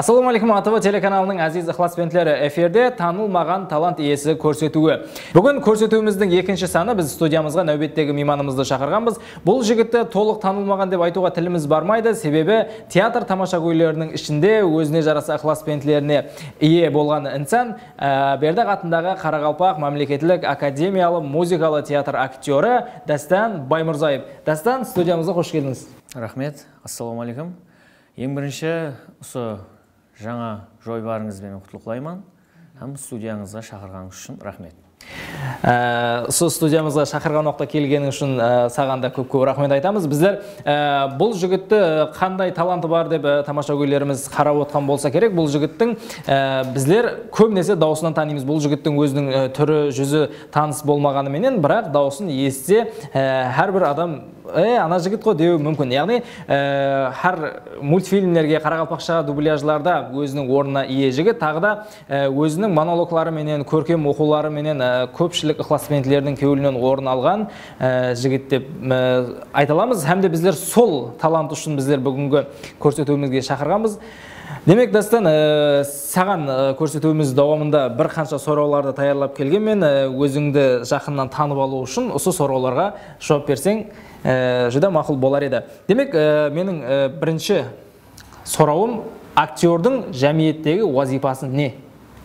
Ассалаумалейкум, АТВ телеканалының әзиз ықыласпентлері, эфирде танылмаған талант иесі көрсетуі. Бүгін көрсетуіміздің екінші саны, біз студиямызға нәубеттегі мейманымызды шақырғанбыз. Бұл жігітті толық танылмаған деп айтуға тіліміз бармайды, себебі театр тамаша көйлерінің ішінде өзіне жараса ықыласпентлеріне ие болған инсан, Бердіқ атындағы Қарақалпақ мемлекеттік академиялы музыкалы театр актері Дастан Баймұрзаев. Дастан, студиямызға қош келдіңіз. Рахмет, ассалаумалейкум. Ең бірінші, осы жаңа жойбарыңызбен құттықтаймын. Һәм студияңызға шақырғаныңыз үшін рахмет. Сол студиямызға шақырған уақытта келгенің үшін саған да көп рахмет айтамыз. Біздер бұл жігітті қандай таланты бар деп тамаша көйлеріміз қарап отқан болса керек. Бұл жігіттің біздер көбінесе дауысынан танимыз. Бұл жігіттің өзінің түрі, жүзі таныс болмағанымен, бірақ дауысын естісе әрбір адам ана жігіт қой деуі мүмкін. Яғни әр мультфильмлерге, қарақалпақша дубляжларда өзінің орнына ие жігіт, тағы да өзінің монологлары менен, көркем оқулары менен көпшілік ықыласпентлердің көңілінен орын алған жігіт деп айта аламыз. Һәм де біздер сол талант үшін біздер бүгінгі көрсетуімізге шақырғанбыз. Демек, Дастан, саған көрсетуіміз давамында бір қанша сұрауларды таярлап келгенмен, өзіңді жақыннан танып алу үшін осы сұрауларға жауап берсең жүдә мақұл болар еді. Демек, менің бірінші сұрауым, актердің жәмиеттегі вазипасы не?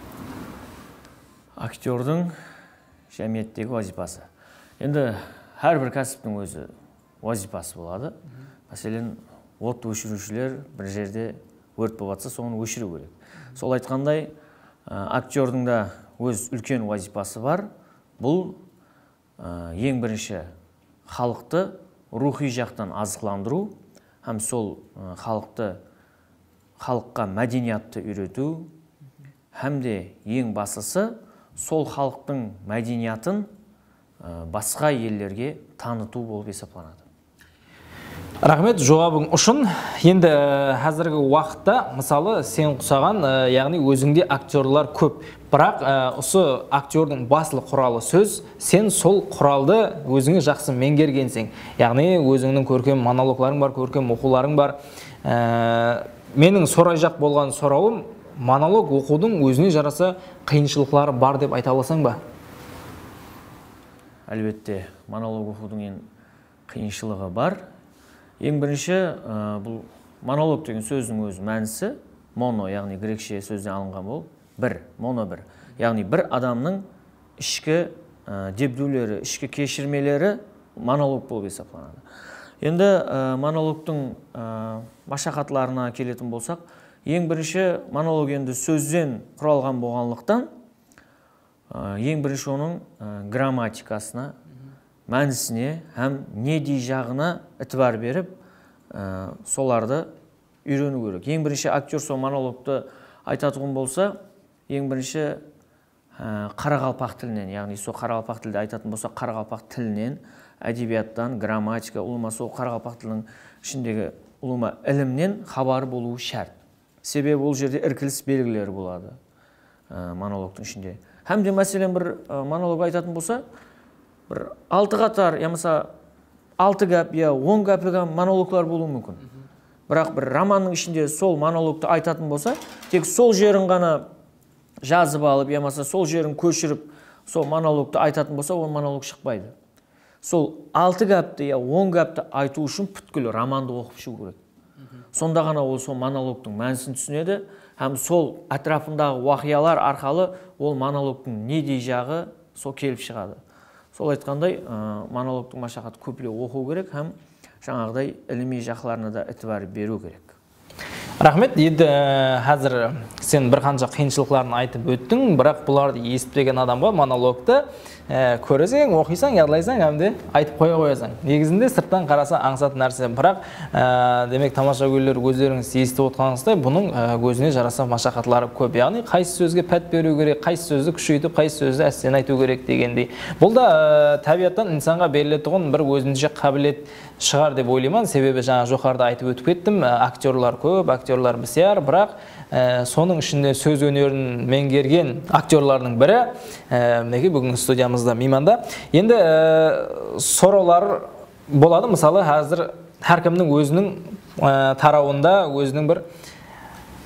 Актердің жәмиеттегі вазипасы. Енді әрбір кәсіптің өзі вазипасы болады. Мәселен, от өшірушілер бір жерде өрт болатса, соны өшіру керек. Сол айтқандай, актердің да өз үлкен вазипасы бар. Бұл ең бірінші халықты рухи жақтан азықландыру, һәм сол халыққа мәдениятты үйрету, һәм де ең басысы сол халықтың мәдениятын басқа елдерге таныту болып есептелінеді. Рахмет жауабың үшін. Енді қазіргі уақытта, мысалы, сен құсаған, яғни өзіңде актерлар көп. Бірақ осы актердің басылы құралы сөз, сен сол құралды өзіңе жақсы меңгергенсің. Яғни өзіңнің көркем монологларың бар, көркем оқуларың бар. Менің сорай жақ болған сұрауым, монолог оқудың өзіне жараса қиыншылықтары бар деп айта аласың ба? Әлбетте, монолог оқудың қиыншылығы бар. Ең бірінші, бұл монолог деген сөздің өзі мәнісі, моно, яғни грекше сөзден алынған бол, моно бір. Яғни бір адамның ішкі дебдулері, ішкі кешірмелері монолог болып есептелінеді. Енді монологтың машақатларына келетін болсақ, ең бірінші монолог енді сөзден құралған болғанлықтан, ең бірінші оның грамматикасына, мәнісіне, һәм не дей жағына ітібар беріп, соларды үйрену керек. Ең бірінші актер сол монологты айтатұғын болса, ең бірінші қарақалпақ тілінен, яғни сол қарақалпақ тілді айтатын болса, қарақалпақ тілінен, әдебиеттан, грамматика, ұлыма сол қарақалпақ тілінің ішіндегі ұлыма ілімнен хабары болуы шарт. Себебі ол жерде іркіліс белгілері болады монологтың ішінде. Һәм де мәселен бір монолог айтатын болса, бір 6 қатар, ямаса 6 гәп, 10 гәпіген монологлар болуы мүмкін. Бірақ бір романның ішінде сол монологты айтатын болса, тек сол жерін ғана жазып алып, ямаса сол жерін көшіріп, сол монологты айтатын болса, ол монолог шықпайды. Сол 6 гәпті, 10 гәпті айту үшін бүткіл романды оқып шығу керек. Сонда ғана ол сол монологтың мәнісін түсінеді, һәм сол әтрапындағы уақиялар арқалы ол монологтың не дей жағы сол келіп шығады. Сол айтқандай, монологтың машақаты көплеу оқу керек, һәм жаңағыдай іліми жақларына да ітібар беру керек. Рахмет, енді қазір сен бір қанша қиыншылықтарын айтып өттің, бірақ бұларды естіген адамға монологты көресің, оқисаң, ядлайсаң, әмде айтып қоясың. Негізінде сырттан қараса аңсатын нәрсе. Бірақ демек тамаша көйлер өздеріңіз естіп отқаныңыздай, бұның өзіне жараса машақатлары көп. Яғни қайсы сөзге пәт беру керек, қайсы сөзді күшейтіп, қайсы сөзді әстен айту керек дегендей. Бұл да табиғаттан инсанға берілетұғын бір өзінше қабілет шығар деп ойлаймын. Себебі жаңа жоғарыда айтып өтіп кеттім, актерлар көп, актерлар бісияр, бірақ соның ішінде сөз өнерін меңгерген актерлардың бірі мінеки бүгінгі студиямызда мейманда. Енді сұраулар болады, мысалы қазір әркімнің өзінің тарауында өзінің бір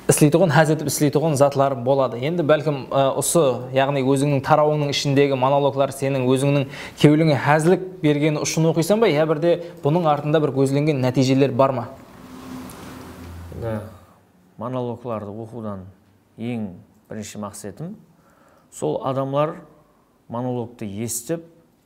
істейтұғын әзетіп істейтұғын затлар болады. Енді бәлкім осы, яғни өзіңнің тарауыңның ішіндегі монологлар сенің өзіңнің кеуіліңе әзілік бергені үшін оқисың ба, я бірде бұның артында бір көзленген нәтижелер бар ма? Монологларды оқудан ең бірінші мақсатым сол адамлар монологты естіп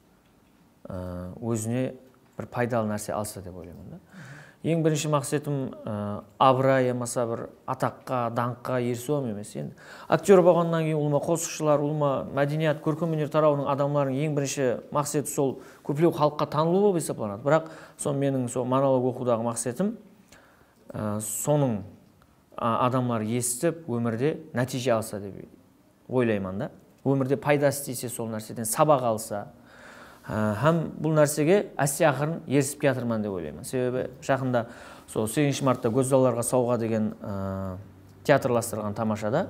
өзіне бір пайдалы нәрсе алса деп ойлаймын. Ең бірінші мақсатым абырой, маса бір атаққа, даңққа ерсу емес. Енді актер болғаннан кейін улма қосықшылар, улма мәдениет, көркемөнер тарауының адамлардың ең бірінші мақсаты сол көплеу халыққа танылу болып есептелінеді. Бірақ сол менің сол монолог оқудағы мақсатым соның адамлар естіп өмірде нәтиже алса деп ойлаймын да. Өмірде пайдасы тисе, сол нәрседен сабақ алса, һәм бұл нәрсеге әсте ақырын ерісіп келатырмын деп ойлаймын. Себебі жақында сол 8 мартта Көзалдарға сауға деген театрластырған тамашада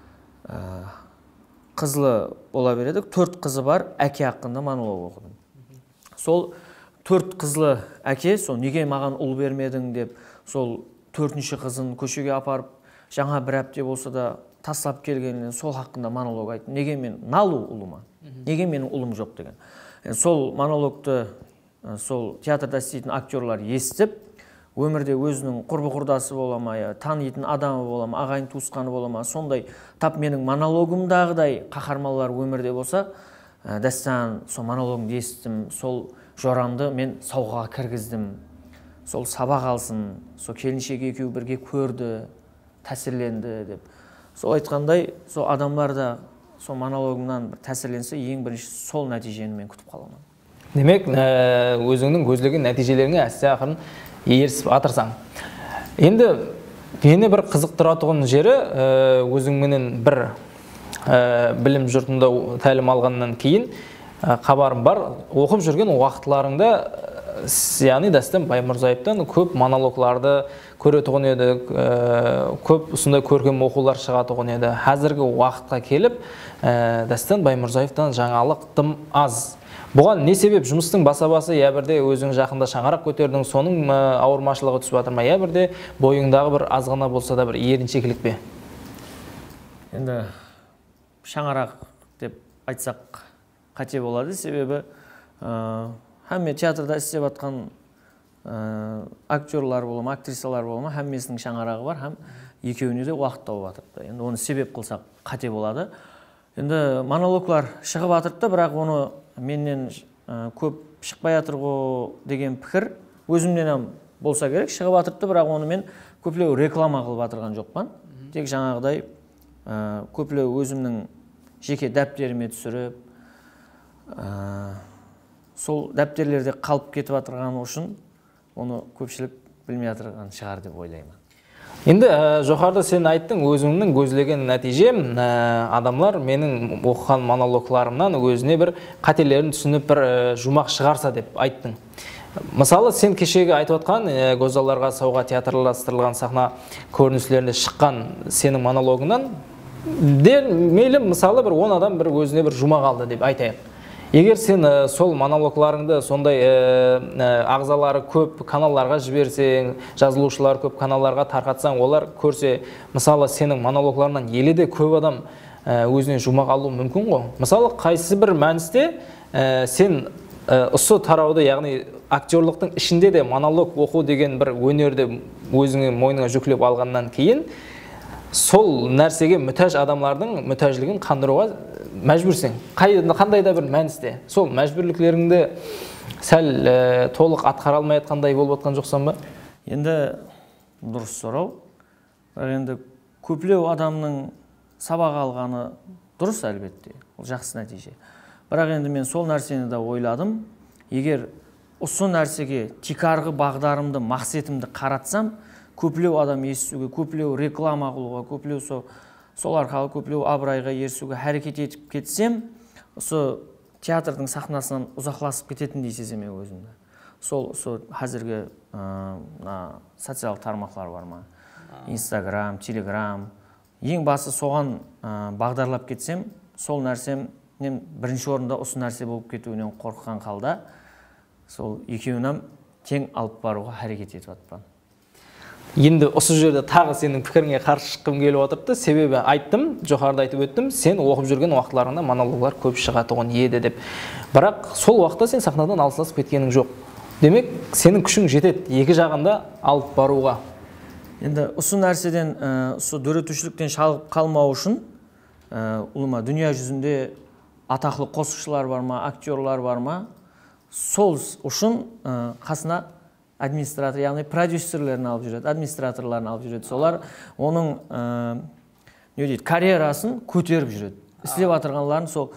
қызлы бола бередік. 4 қызы бар, әке хақында монолог оқыдым. Сол 4 қызлы әке, сол неге маған ұл бермедің деп, сол 4-ші қызын көшеге апарып, жаңа бір апта болса да тастап келгеннен сол хақында монолог айттым. Неге мен налу ұлыма? Неге менің ұлым жоқ деген. Сол монологты сол театрда істейтін актерлар естіп, өмірде өзінің құрбы-құрдасы бола ма, танитын адамы бола ма, ағайын туысқаны бола ма, сондай тап менің монологымдағыдай қаһарманлар өмірде болса, дәстан сол монологымды естім, сол жорамды мен сауғаға кіргіздім, сол сабақ алсын, сол келіншек екеуі бірге көрді, тәсірленді деп. Сол айтқандай, сол адамдар да сол монологымнан тәсірленсе, ең бірінші сол нәтижені мен күтіп қаламын. Демек, өзіңнің көздеген нәтижелеріңе әсте ақырын ерісіп атырсаң. Енді мені бір қызықтыратұғын жері, өзіңменен бір білім жұртында тәлім алғаннан кейін хабарым бар. Оқып жүрген уақытларыңда, яғни дәстен Баймұрзаевтан көп монологларды көретұғын еді, көп ұсындай көркем оқулар шығатұғын еді. Әзіргі уақытқа келіп, дәстен Баймұрзаевтан жаңалық тым аз. Бұған не себеп? Жұмыстың баса-басы, я бірде өзің жақында шаңарақ көтердің, соның ауырмашылығы түсіп атыр ма, я бірде бойыңдағы бір азғана болса да бір еріншекілік бе? Енді шаңарақ деп айтсақ қате болады, себебі һәмме театрда істеп атқан актерлар болама, актрисалар болама, һәммесінің шаңарағы бар, һәм екеуіне де уақыт тауып атырды. Енді оны себеп қылсақ қате болады. Енді монологлар шығып атырды, бірақ оны менен көп шықпай атыр ғой деген пікір өзімнен болса керек. Шығып атырды, бірақ оны мен көплеу реклама қылып атырған жоқпын. Тек жаңағыдай көплеу өзімнің жеке дәптеріме түсіріп, сол дәптерлерде қалып кетіп атырған үшін оны көпшілік білмей атырған шығар деп ойлаймын. Енді жоғарыда сен айттың, өзіңнің көздеген нәтиже, адамлар менің оқыған монологларымнан өзіне бір қателерін түсініп бір жұмақ шығарса деп айттың. Мысалы, сен кешегі айтып отқан Көзалдарға сауға театрластырылған сахна көріністерінде шыққан сенің монологыңнан мейлі мысалы бір 10 адам бір өзіне бір жұмақ алды деп айтайық. Егер сен сол монологларыңды сондай ағзалары көп каналларға жіберсең, жазылушылар көп каналларға тарқатсаң, олар көрсе, мысалы сенің монологларынан еледе көп адам өзіне жұмақ алу мүмкін ғой. Мысалы қайсы бір мәністе сен ұсы тарауды, яғни актерлықтың ішінде де монолог оқу деген бір өнерді өзіңе мойныңа жүктеп алғаннан кейін сол нәрсеге мүтәж адамлардың мүтәжлігін қандыруға мәжбүрсің. Қандай да бір мәністе сол мәжбүрліктеріңді сәл толық атқара алмай жатқандай болып жатқан жоқсан ба? Енді дұрыс сұрау. Енді көплеу адамның сабақ алғаны дұрыс әлбетте. Ол жақсы нәтиже. Бірақ енді мен сол нәрсені де ойладым. Егер осы нәрсеге тикарғы бағдарымды, мақсатымды қаратсам, көплеу адам естуге, көплеу реклама қылуға, көплеу сол арқалы көплеу абырайға ерсуге әрекет етіп кетсем, осы театрдың сахнасынан ұзақласып кететіндей сеземін өзімді. Сол қазіргі социалдық тармақтар бар ма? Инстаграм, Телеграм. Ең басы соған бағдарлап кетсем, сол нәрсем бірінші орында осы нәрсе болып кетуінен қорыққан қалда, сол екеуінен тең алып баруға әрекет етіп жатпан. Енді осы жерде тағы сенің пікіріңе қарсы шыққым келіп отырды. Себебі айттым, жоғарыда айтып өттім, сен оқып жүрген уақытларыңда монологлар көп шығатұғын еді деп. Бірақ сол уақытта сен сахнадан алыстасып кеткенің жоқ. Демек, сенің күшің жетеді екі жағында алып баруға. Енді осы нәрседен, осы дөретушіліктен шалып қалмау үшін, ұлыма дүния жүзінде атақлы қосықшылар бар ма, актерлар бар ма, сол үшін қасына администратор, яғни продюсерлерін алып жүреді, администраторларын алып жүреді. Солар оның карьерасын көтеріп жүреді. Істеп атырғанларын сол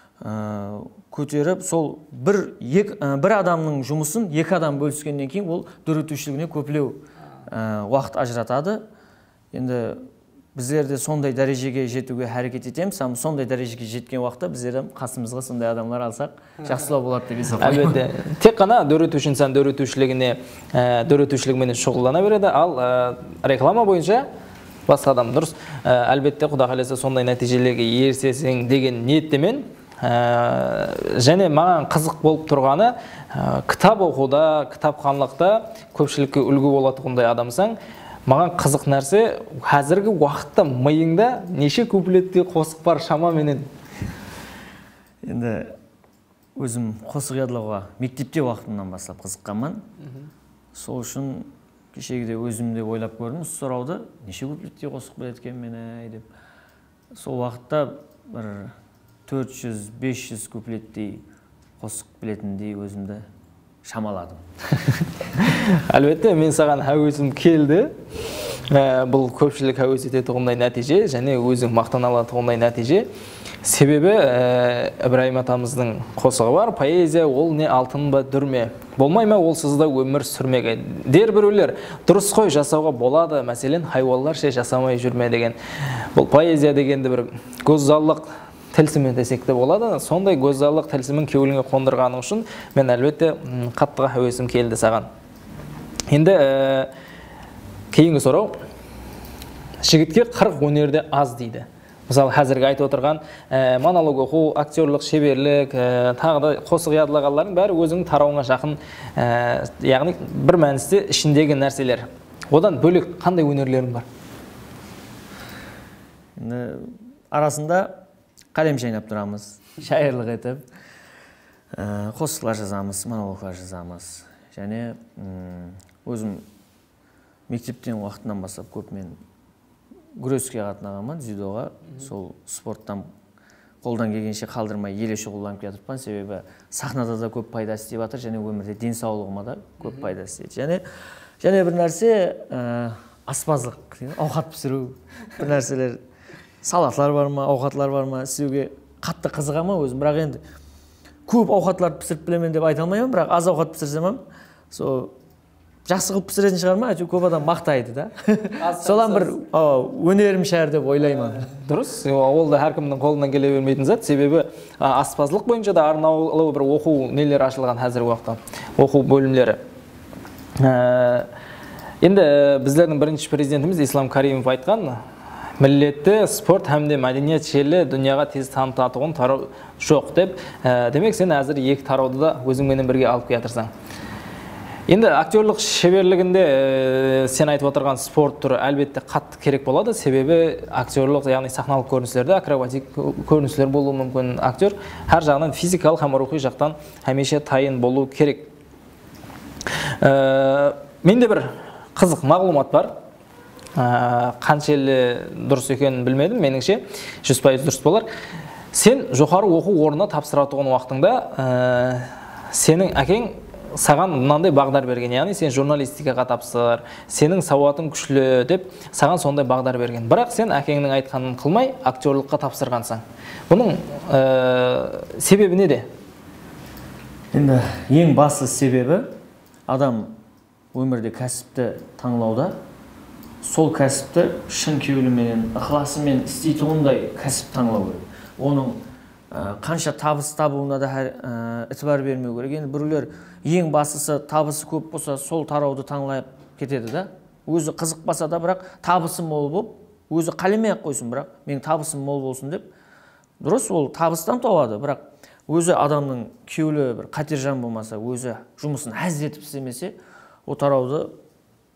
көтеріп, сол бір адамның жұмысын екі адам бөліскеннен кейін ол дөретушілігіне көплеу уақыт ажыратады. Енді біздерде сондай дәрежеге жетуге әрекет етеміз. Сондай дәрежеге жеткен уақытта біздер қасымызға сондай адамдар алсақ, жақсылау болады деп есептеймін. Әлбетте, тек қана дөретуш инсан дөретушілігімен шұғылдана береді, ал реклама бойынша басқа адам. Дұрыс. Әлбетте, Құда қаласа сондай нәтижелерге ерсесең деген ниеттемен, және маған қызық болып тұрғаны, кітап оқуда, кітапханлықта көпшілікке үлгі болатындай адамсың. Маған қызық нәрсе, қазіргі уақытта миыңда неше куплетте қосық бар шамаменен? Енді өзім қосық ядлауға мектепте уақытымнан бастап қызыққанмын. Сол үшін кешегіде өзімде ойлап көрдім, сұрауды неше куплетте қосық біледі екен мені деп. Сол уақытта бір 400-500 куплеттей қосық білетіндей өзімді шамаладым. Әлбетте, мен саған әуесім келді. Бұл көпшілік әуес ететұғындай нәтиже, және өзің мақтан алатұғындай нәтиже. Себебі Ибраим атамыздың қосығы бар, поэзия ол не алтын ба дүрме, болмай ма ол сызда өмір сүрмеге. Дер біреулер, дұрыс қой жасауға болады, мәселен хайуандар ше жасамай жүрме деген. Бұл поэзия дегенді бір көззалық тәлсімін десек те болады. Сондай көззалық тәлсімін кеуіліңе қондырғаның үшін мен әлбетте қатты әуесім келді саған. Енді кейінгі сұрау, жігітке 40 өнерде аз дейді. Мысалы, қазіргі айтып отырған монолог оқу, актерлік, шеберлік, тағы да қосық ядлағалардың бәрі өзіңнің тарауыңа жақын, яғни бір мәністе ішіндегі нәрселер. Одан бөлек қандай өнерлерің бар? Арасында қалем шайнап тұрамыз, шайырлық етіп, қосықлар жазамыз, монологлар жазамыз. Және өзім мектептен уақытынан бастап көп мен күреске қатынағанмын, дзюдоға. Сол спорттан қолдан келгенше қалдырмай еле шұғылданып кетіппін, себебі сахнада да көп пайда істеп жатыр, және өмірде денсаулығыма да көп пайда істейді. Және бір нәрсе аспаздық, ауқат пісіру, бір нәрселер, салатлар бар ма, ауқатлар бар ма, істеуге қатты қызығама өзім. Бірақ енді көп ауқатларды пісіріп білемін деп айта алмаймын, бірақ аз ауқат пісірсем, сол жақсы қылып пісіретін шығар ма, көп адам мақтайды да. Солан бір өнерім шәр деп ойлаймын. Дұрыс, ол да әркімнің қолынан келе бермейтін зат, себебі аспаздылық бойынша да арнаулы бір оқу нелер ашылған қазіргі уақытта, оқу бөлімдері. Енді біздердің бірінші президентіміз Ислам Каримов айтқан, миллетті спорт һәмде мәдениет желі дүнияға тез танытатұғын тарау жоқ деп. Демек, сен әзір екі тарауды да өзіңменен бірге алып келатырсың. Енді актерлік шеберлігінде сен айтып отырған спорт түрі әлбетте қатты керек болады, себебі актерлік, яғни сахналық көріністерде акробатик көріністер болуы мүмкін. Актер әр жағынан физикалық һәм рухи жақтан хәмеше тайын болу керек. Менде бір қызық мағлұмат бар. Қаншелі дұрыс екенін білмедім, меніңше 100% дұрыс болар. Сен жоғары оқу орнына тапсыратұғын уақытыңда сенің әкең саған мынандай бағдар берген, яғни сен журналистикаға тапсыр, сенің сауатың күшлі деп саған сондай бағдар берген. Бірақ сен әкеңнің айтқанын қылмай актерлыққа тапсырғансың. Бұның себебі неде? Енді ең басты себебі адам өмірде кәсіпті таңлауда сол кәсіпті шын кеуілімен, ықыласымен істейтұғындай кәсіп таңлау керек. Оның қанша табыс табуына да ітібар бермеу керек. Енді біреулер ең бастысы табысы көп болса, сол тарауды таңлап кетеді да. Өзі қызықпаса да, бірақ табысы мол болып, өзі қалемей-ақ қойсын, бірақ менің табысым мол болсын деп. Дұрыс, ол табыстан туады, бірақ өзі адамның кеулі бір қатер жан болмаса, өзі жұмысын әз етіп істемесе, ол тарауды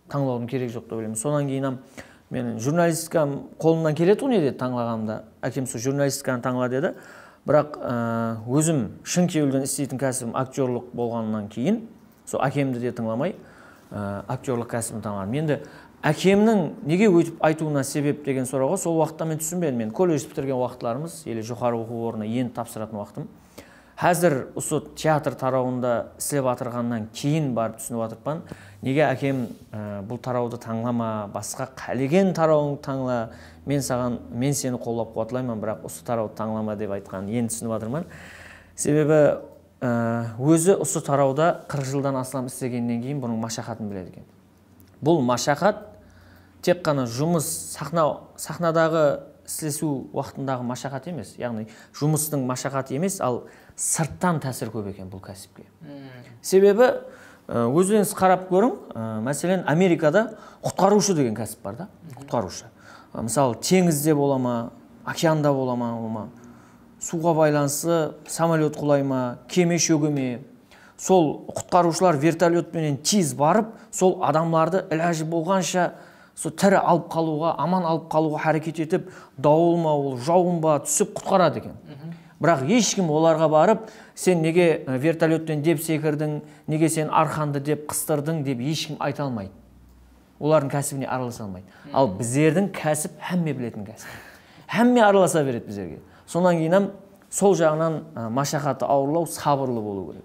таңлаудың керек жоқ деп ойлаймын. Сонан кейін мен журналистикам қолымнан келеді ғой, не деді таңлағанымда. Әкем сол журналистиканы таңла деді. Бірақ өзім шын кеуілден істейтін кәсібім актерлық болғаннан кейін, сол әкемді де тыңламай, актерлық кәсібін таңладым. Енді әкемнің неге өйтіп айтуына себеп деген сұрауға сол уақытта мен түсінбедім. Мен колледж бітірген уақытларымыз, елі жоғары оқу орнына енді тапсыратын уақытым. Қазір осы театр тарауында істеп жатырғаннан кейін барып түсініп жатырмын. Неге әкем бұл тарауды таңлама, басқа қалеген тарауын таңла, мен сені қолдап қуатлаймын, бірақ осы тарауды таңлама деп айтқан, енді түсініп жатырмын. Себебі өзі осы тарауда 40 жылдан астам істегеннен кейін бұның машақатын біледі екен. Бұл машақат тек қана жұмыс, сахнадағы істесу уақытындағы машақат емес, яғни жұмыстың машақаты емес, ал сырттан тәсір көп екен бұл кәсіпке. Себебі өзіңіз қарап көрің, мәселен Америкада құтқарушы деген кәсіп бар да, құтқарушы. Мысалы теңізде бола ма, океанда бола ма, суға байланысты самолет құлай ма, кеме шөге ме, сол құтқарушылар вертолетпенен тез барып, сол адамларды іләжі болғанша сол тірі алып қалуға, аман алып қалуға әрекет етіп, дауыл ма, жауын ба түсіп құтқарады екен. Бірақ ешкім оларға барып, сен неге вертолеттен деп секірдің, неге сен арқанды деп қыстырдың деп ешкім айта алмайды. Олардың кәсібіне араласа алмайды. Ал біздердің кәсіп әмме білетін кәсіп. Әмме араласа береді біздерге. Сонан кейін сол жағынан машақаты ауырлау, сабырлы болу керек.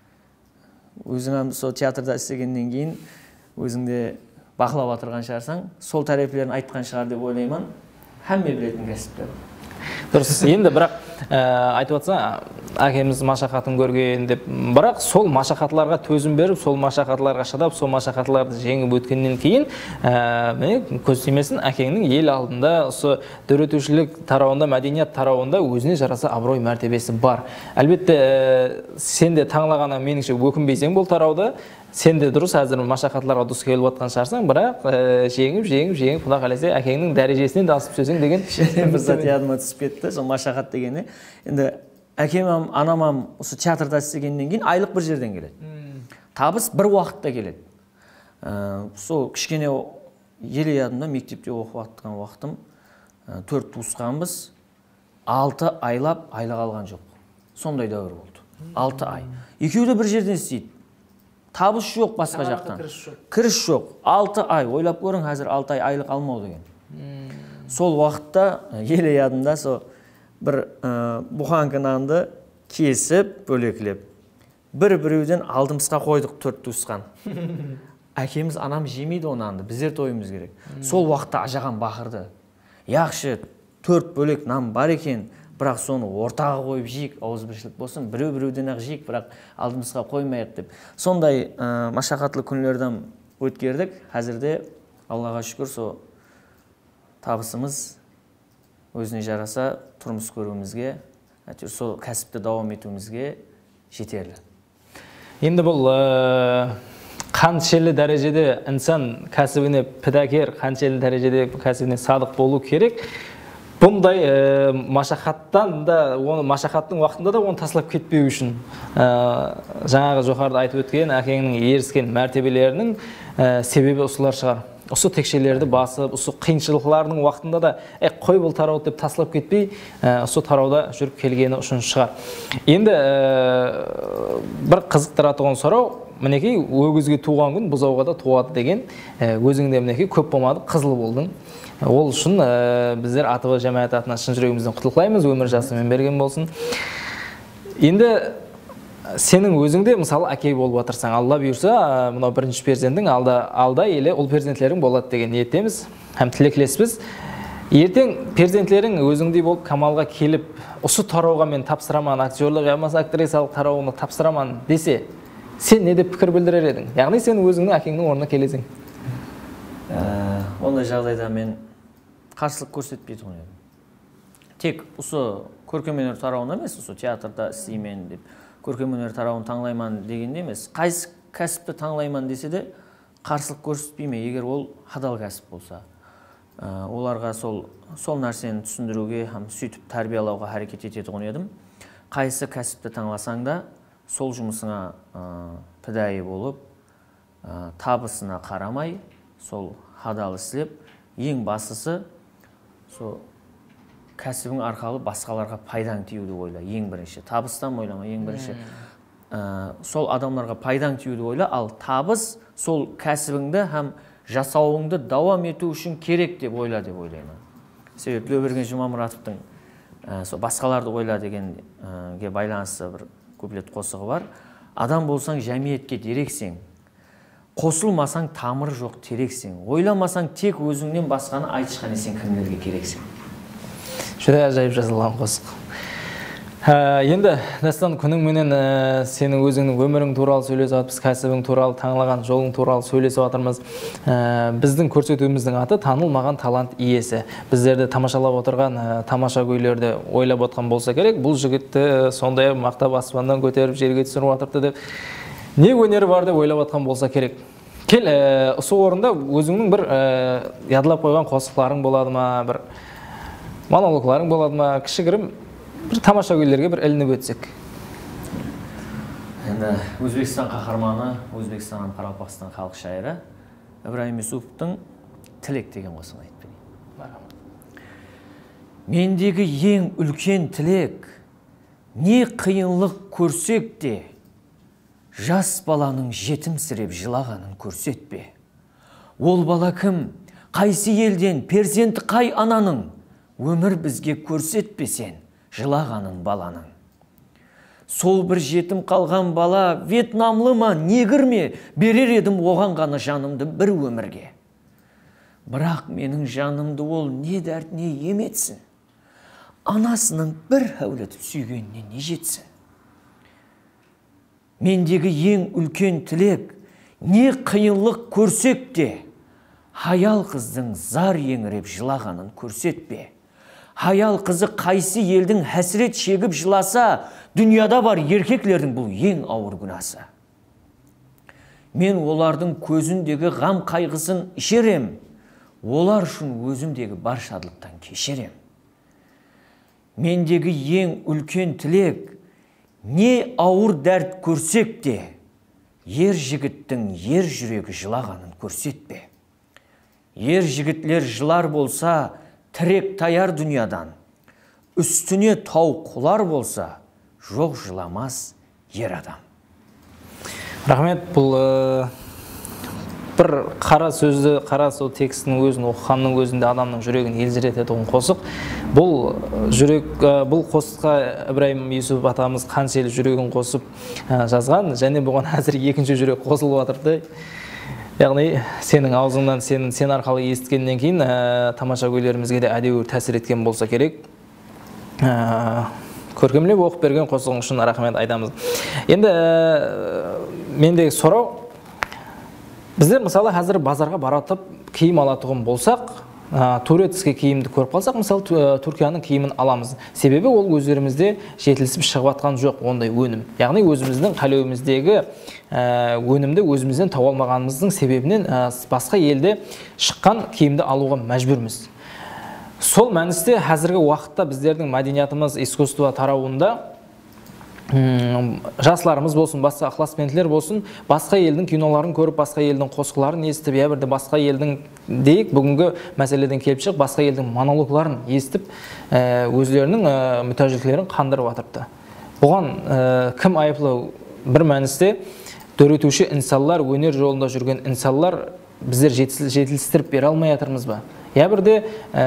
Өзің сол театрда істегеннен кейін өзіңде бақылап отырған шығарсаң, сол тарифлерін айтқан шығар деп ойлаймын. Әмме білетін кәсіптер. Дұрыс. Енді бірақ айтып жатса, әкеміз машақатын көрген деп, бірақ сол машақатларға төзім беріп, сол машақатларға шыдап, сол машақатларды жеңіп өткеннен кейін, көз тимесін, әкеңнің ел алдында, осы дөретушілік тарауында, мәдениет тарауында өзіне жараса абырой мәртебесі бар. Әлбетте, сен де таңлағаннан меніңше өкінбейсің бұл тарауда. Сен де дұрыс, әзір машақатларға дұрыс келіп жатқан шығарсың, бірақ жеңіп, Құда қаласа әкеңнің дәрежесінен де асып сөзің деген бір зат ядыма түсіп кетті, сол машақат дегені. Енді әкем, анам осы театрда істегеннен кейін айлық бір жерден келеді. Табыс бір уақытта келеді. Сол кішкене ел ядымда мектепте оқып жатқан уақытым, 4 туысқанбыз, 6 айлап айлық алған жоқ. Сондай дәуір болды. 6 ай. Екеуі де бір жерден істейді. Табыс жоқ басқа жақтан. Кіріс жоқ. 6 ай. Ойлап көрің, қазір 6 ай айлық алмау деген. Сол уақытта ел ядында сол бір бұқанка нанды кесіп, бөлеклеп. Біреуден алдымызға қойдық 4 туысқан. Әкеміз, анам жемейді о нанды, біздер тойымыз керек. Сол уақытта ажаған бақырды. Яқшы 4 бөлек нан бар екен, бірақ соны ортаға қойып жейік, ауызбіршілік болсын, біреуден ақ жейік, бірақ алдымызға қоймайық деп. Сондай машақатлы күнлерден өткердік. Қазірде Аллаға шүкір, сол табысымыз өзіне жараса тұрмыс көруімізге, сол кәсіпті давам етуімізге жетерлі. Енді бұл қаншелі дәрежеде инсан кәсібіне педагер, қаншелі дәрежеде кәсібіне садық болу керек. Бұндай машақаттан да, машақаттың уақытында да оны таслап кетпеу үшін жаңағы жоғарыда айтып өткен әкеңнің еріскен мәртебелерінің себебі осылар шығар. Осы текшелерді басып, осы қиыншылықтардың уақытында да қой бұл тарауды деп таслап кетпей, осы тарауда жүріп келгені үшін шығар. Енді бір қызықтыра туған сұрау, мінекей өгізге туған күн бұзауға да туады деген, өзіңде мінекей көп болмады, қызыл болдың. Ол үшін біздер АТВ жәмәғат атынан шын жүрегімізден құттықтаймыз, өмір жасымен берген болсын. Енді сенің өзіңде мысалы әке болып отырсаң, Алла бұйырса, мынау бірінші перзентің алда елі ұл перзентлерің болады деген ниеттеміз, һәм тілектеспіз. Ертең перзентлерің өзіңдей болып камалға келіп, осы тарауға мен тапсыраман, актерлік, ямасы актрисалық тарауына тапсыраман десе, сен не деп пікір білдірер едің? Яғни сен өзіңнің әкеңнің орнына келесің. Ондай жағдайда мен қарсылық көрсетпейді ғой. Тек осы көркемөнер тарауына емес, осы театрда істеймін деп, көркемөнер тарауын таңлайман дегенде емес, қайсы кәсіпті таңлайман десе де қарсылық көрсетпейме, егер ол адал кәсіп болса. Оларға сол нәрсені түсіндіруге, сөйтіп тәрбиялауға әрекет етеді ғой едім. Қайсы кәсіпті таңласаң да, сол жұмысыңа педагог болып, табысына қарамай, сол хадалы істеп, ең бастысы сол кәсібің арқалы басқаларға пайдаң тиюді ойла, ең бірінші. Табыстан ойлама, ең бірінші. Сол адамдарға пайдаң тиюді ойла, ал табыс сол кәсібіңді һәм жасауыңды давам ету үшін керек деп ойла деп ойлаймын. Себебі Тілеуберген Жұмамұратовтың басқаларды ойла дегенге байланысты бір куплет қосығы бар. Адам болсаң жәмиетке дерексең, қосылмасаң тамыры жоқ терексең, ойламасаң тек өзіңнен басқаны айтышқан сен кімдерге керексің. Жүре ажайып жазылған қосық. Енді Дастан, күніңменен сенің өзіңнің өмірің туралы сөйлесіп жатырмыз, кәсібің туралы, таңлаған жолың туралы сөйлесіп жатырмыз. Біздің көрсетуіміздің аты танылмаған талант иесі. Біздерді тамашалап отырған тамаша көйлерді ойлап отқан болса керек, бұл жігітті сондай мақтап аспаннан көтеріп жерге түсіріп жатырды деп не өнері бар деп ойлап отқан болса керек. Кел, сол орында өзіңнің бір ядылап қойған қосықларың болады ма, бір монологларың болады ма, кішігірім бір тамаша көйлерге бір ілініп өтсек. Енді Өзбекстан қаһарманы, Өзбекстан Қарақалпақстан халық шайыры Ибраһим Юсуповтың тілек деген қосығын айтып берейін. Мендегі ең үлкен тілек, не қиынлық көрсек те, жас баланың жетімсіреп жылағанын көрсетпе. Ол бала кім, қайсы елден, перзенті қай ананың, өмір бізге көрсетпесен жылағанын баланың. Сол бір жетім қалған бала, Вьетнамлы ма, негір ме, берер едім оған ғана жанымды бір өмірге. Бірақ менің жанымды ол не дәрт, не еметсін. Анасының бір әулетіп сүйгеніне не жетсін. Мендегі ең үлкен тілек, не қиынлық көрсек те, хаял қыздың зар еңіреп жылағанын көрсетпе. Хаял қызы қайсы елдің хәсірет шегіп жыласа, дүнияда бар еркеклердің бұл ең ауыр күнасы. Мен олардың көзіндегі ғам қайғысын ішерем, олар үшін өзімдегі бар шатлықтан кешерем. Мендегі ең үлкен тілек, не ауыр дәрт көрсек те, ер жігіттің ер жүрегі жылағанын көрсетпе. Ер жігітлер жылар болса, тірек таяр дүниядан, үстіне тау құлар болса, жоқ жыламас ер адам. Рахмет, бұл бір қара сөзді, қара сол текстінің өзін оқығанның өзінде адамның жүрегін елжірететін қосық. Бұл қосыққа Ибраһим Юсупов атамыз қаншелі жүрегін қосып жазған, және бұған әзір екінші жүрек қосылып жатырды. Яғни сенің аузыңнан, сен арқылы естігеннен кейін тамаша көйлерімізге де әдеуір тәсір еткен болса керек. Көркемлеп оқып берген қосығың үшін рахмет айтамыз. Енді мендегі сұрау, біздер мысалы қазір базарға баратып киім алатұғын болсақ, турецкий киімді көріп қалсақ, мысалы Түркияның киімін аламыз. Себебі ол өздерімізде жетілісіп шығып атқан жоқ ондай өнім. Яғни өзіміздің қалеуіміздегі өнімді өзімізден тауып алмағанымыздың себебінен басқа елде шыққан киімді алуға мәжбүрміз. Сол мәністе қазіргі уақытта біздердің мәдениетіміз искусство тарауында жасларымыз болсын, басқа ықыласпенділер болсын, басқа елдің киноларын көріп, басқа елдің қосқыларын естіп, я бірде басқа елдің дейік, бүгінгі мәселеден келіп шығып, басқа елдің монологларын естіп, өздерінің мүтәжіліктерін қандырып атырыпты. Бұған кім айыплы? Бір мәністе дөретуші инсанлар, өнер жолында жүрген инсанлар біздер жетілістіріп бере алмай жатырмыз ба? Я бірде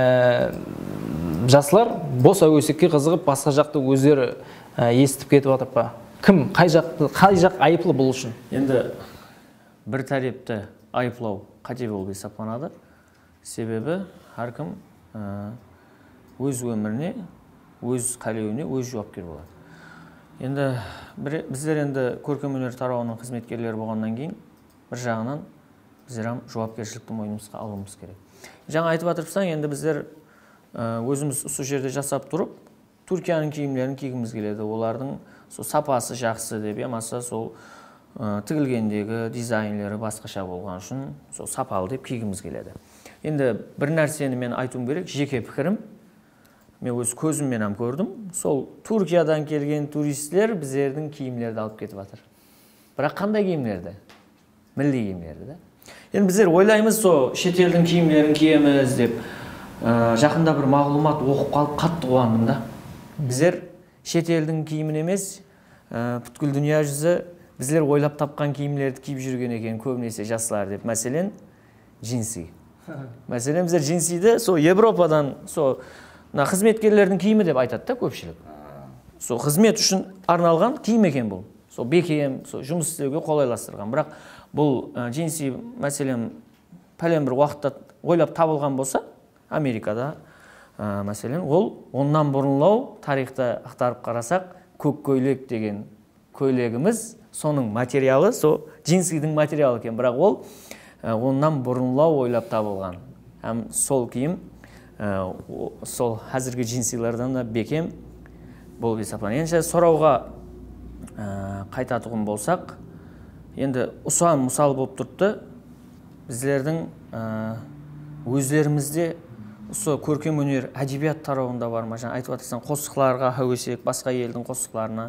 жаслар бос әуесекке қызығып, басқа жақты өздері естіп кетіп жатыр па? Кім, қай жақ айыплы бұл үшін? Енді бір тарепті айыплау қате болып есептелінеді. Себебі әркім өз өміріне, өз қалеуіне, өз жауапкер болады. Енді біздер енді көркемөнер тарауының қызметкерлері болғаннан кейін бір жағынан біздер жауапкершілікті мойнымызға алуымыз керек. Жаңа айтып жатырсаң, енді біздер өзіміз сол жерде жасап тұрып, Түркияның киімдерін кигіміз келеді. Олардың сапасы жақсы деп, емаса сол тігілгендегі дизайнлері басқаша болған үшін сол сапалы деп кигіміз келеді. Енді бір нәрсені мен айтуым керек, жеке пікірім. Мен өз көзіммен көрдім. Сол Түркиядан келген туристер біздердің киімдерді алып кетіп жатыр. Бірақ қандай киімдерді? Милли киімдерді. енді біздер ойлаймыз сол шет елдің киімдерін киеміз деп. Жақында бір мағлұмат оқып қалып қатты қуандым да. Біздер шет елдің киімін емес, бүткіл дүние жүзі біздер ойлап тапқан киімдерді киіп жүрген екен көбінесе жастар деп. Мәселен, джинси. Мәселен, біздер джинсиді сол Европадан, сол қызметкерлердің киімі деп айтады да көпшілік. Сол қызмет үшін арналған киім екен бұл. Сол бекем, сол жұмыс істеуге қолайластырған. Бірақ бұл джинси мәселен пәлен бір уақытта ойлап табылған болса, Америкада мәселен, ол оннан бұрынлау тарихта ақтарып қарасақ, көк көйлек деген көйлегіміз, соның материалы, сол джинсидің материалы екен. Бірақ ол оннан бұрынлау ойлап табылған. Әм сол киім, сол қазіргі джинсилардан да бекем болып есептеледі. Енді сұрауға қайтатұғын болсақ, енді ұсам мысал болып тұрды, біздердің өздерімізде осы көркем өнер, әдебиет тарауында бар ма? Жаңа айтып жатырсың, қосықларға әуесек, басқа елдің қосықларына.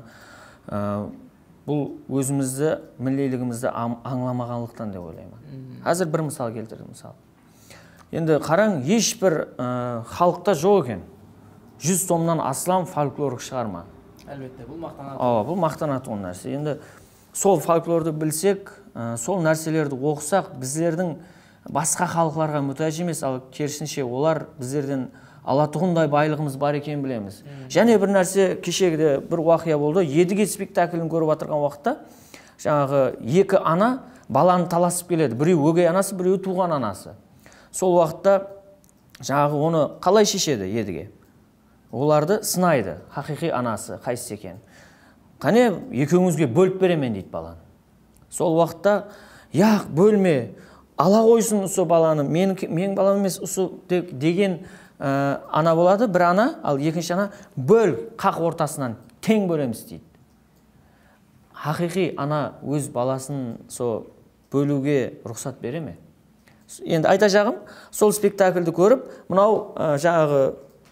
Бұл өзімізді, милилігімізді аңламағанлықтан деп ойлаймын. Қазір бір мысал келтірдім, мысал. Енді қараң, ешбір халықта жоқ екен. 100 томнан астам фольклорлық шығарма. Әлбетте, бұл мақтанатын. Бұл мақтанатын нәрсе. Енді сол фольклорды білсек, сол нәрселерді оқысақ, біздердің басқа халықларға мұқтаж емес, ал керісінше олар біздерден алатұғындай байлығымыз бар екенін білеміз. Және бір нәрсе, кешегіде бір уақия болды, Едіге спектаклін көріп отырған уақытта, жаңағы екі ана баланы таласып келеді. Біреу өгей анасы, біреу туған анасы. Сол уақытта жаңағы оны қалай шешеді Едіге? Оларды сынайды, хақиқи анасы қайсысы екен. Қане, екеуіңізге бөліп беремен дейді баланы. Сол уақытта, яқ, бөлме, ала қойсын ұсы баланы, менің балам емес ұсы деген ана болады, бір ана, ал екінші ана бөл, қақ ортасынан тең бөлеміз дейді. Хақиқи ана өз баласын сол бөлуге рұқсат бере ме? Енді айта жағым, сол спектакльді көріп, мынау жаңағы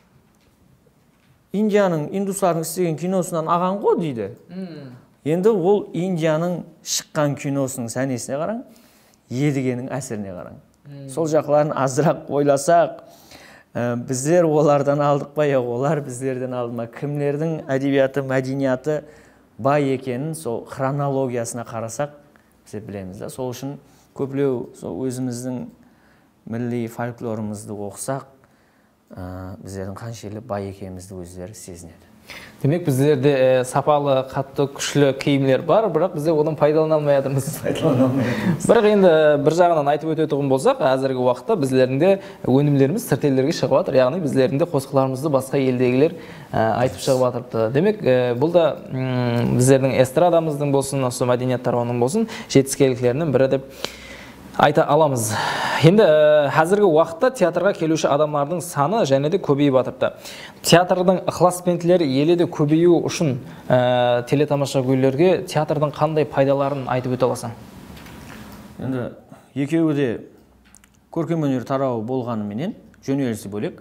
Индияның, индустардың істеген киносынан аған ғой дейді. Енді ол Индияның шыққан киносының сәнесіне қараң, Едігенің әсіріне қараң. Сол жақларын азырақ ойласақ, біздер олардан алдық па, олар біздерден алды ма? Кімлердің әдебиеті, мәдениеті бай екенін сол хронологиясына қарасақ, біз білеміз да. Сол үшін көплеу өзіміздің милли фольклорымызды оқысақ, біздердің қаншелі бай екенімізді өздері сезінеді. Демек, біздерде сапалы, қатты, күшлі киімлер бар, бірақ бізде одан пайдалана алмай жатырмыз. Бірақ енді бір жағынан айтып өтетұғын болсақ, әзіргі уақытта біздерінде өнімдеріміз сырт елдерге шығып жатыр, яғни біздерінде қосқыларымызды басқа елдегілер айтып шығып жатырды. Демек, бұл да біздердің эстрадамыздың болсын, осы мәдениет тарауының болсын, жетіскеліктерінің бірі деп айта аламыз. Енді қазіргі уақытта театрға келуші адамдардың саны және де көбейіп жатырды. Театрдың ықыласпенділері еледі көбею үшін телетамаша көйлерге театрдың қандай пайдаларын айтып өте аласың? Енді екеуі де көркем өнер тарауы болғанымен жөнелісі бөлек.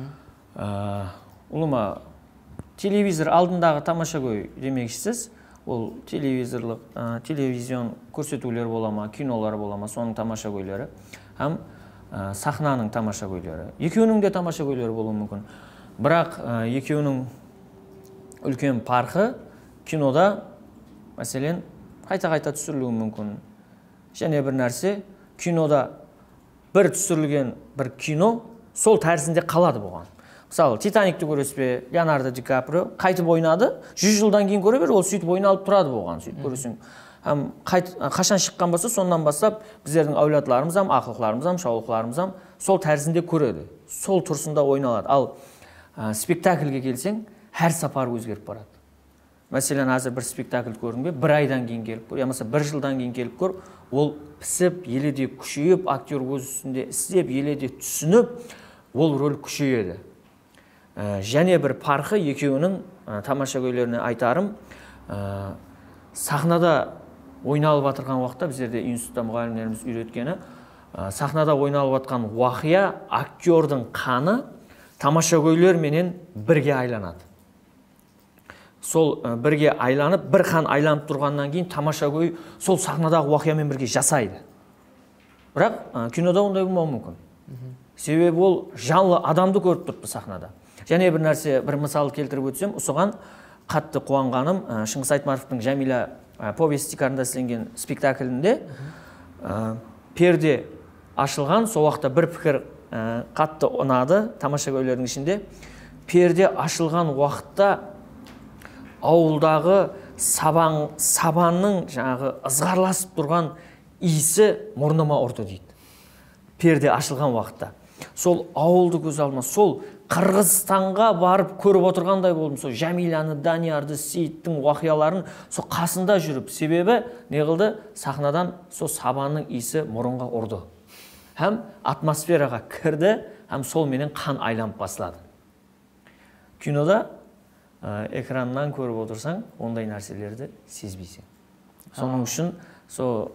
Ұлыма телевизор алдындағы тамаша көй демекшісіз, ол телевизион көрсетулер болама, кинолар болама, соның тамаша көйлері, һәм сахнаның тамаша көйлері. Екеуінің де тамаша көйлері болуы мүмкін. Бірақ екеуінің үлкен парқы кинода, мәселен, қайта-қайта түсірілуі мүмкін. Және бір нәрсе, кинода бір түсірілген бір кино сол тәрізінде қалады болған. Мысалы, Титаникті көресіз бе, Леонардо Ди Каприо қайтып ойнады, 100 жылдан кейін көре бер, ол сөйтіп ойналып тұрады болған, сөйтіп көресің. Қашан шыққан болса, сондан бастап біздердің әулетларымыз, ақылқыларымыз, шаулықларымыз сол тәрізінде көреді. Сол тұрсында ойналады. Ал спектакльге келсең, әр сапар өзгеріп барады. Мәселен, қазір бір спектакль көрдің бе, бір айдан кейін келіп көр, ямаса бір жылдан кейін келіп көр, ол пісіп, еледе күшейіп, актер өз үстінде істеп, еледе түсініп, ол рөл күшейеді. Және бір парқы екеуінің тамаша көйлеріне айтарым, сахнада ойналып жатырған уақытта біздерде институтта мұғалімдеріміз үйреткені, сахнада ойналып жатқан уақия актердің қаны тамаша көйлер менен бірге айланады. Сол бірге айланып, бір қан айланып тұрғаннан кейін тамаша көй сол сахнадағы уақиямен бірге жасайды. бірақ кинода ондай болмауы мүмкін. Себебі ол жанлы адамды көріп тұрды сахнада. Және бір нәрсе, бір мысал келтіріп өтсем, осыған қатты қуанғаным Шыңғыс Айтматовтың Жәмила повестикарында сленген спектаклінде перде ашылған, сол уақытта бір пікір қатты ұнады тамаша көйлердің ішінде. Перде ашылған уақытта ауылдағы сабанның жаңағы ызғарласып тұрған иісі мұрныма ұрды дейді. Перде ашылған уақытта. Сол ауылды көз алдыма, сол Қырғызстанға барып көріп отырғандай болдым. Сол Жәмиланы, Даниярды, Сейіттің уақияларын сол қасында жүріп, себебі не қылды? Сахнадан сол сабанның иісі мұрынға ұрды. Һәм атмосфераға кірді, һәм сол менен қан айланып басылады. Кинода экраннан көріп отырсаң, ондай нәрселерді сезбейсің. Соның үшін сол